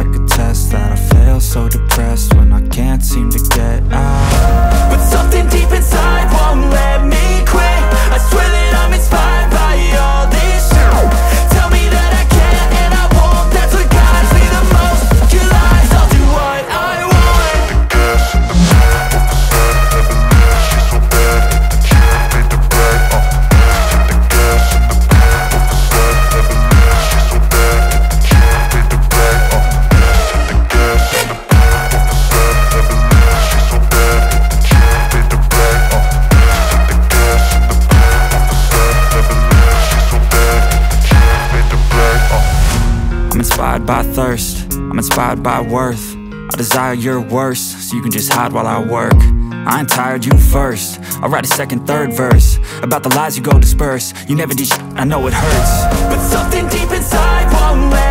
like a test that I fail, so depressed when I can't seem to get out. But something deep inside won't let me quit. I swear that I'm inspired by all this shit. Tell me that I can't and I won't. That's what guides me the most. Your lies, I'll do what I want. The gas in the back of the set, never leave, she's so bad. Can't beat the brag, the gas in the back of the set, never leave, she's so bad. Can't beat the brag, the gas in the back of the set, never leave, she's so bad. Can't beat the brag, the gas in the back of the set, never leave, she's so bad. Can't beat the brag, I'm inspired by thirst, I'm inspired by worth. I desire your worst, so you can just hide while I work. I ain't tired, you first. I'll write a second, third verse about the lies you go disperse. You never did shit, I know it hurts. But something deep inside won't let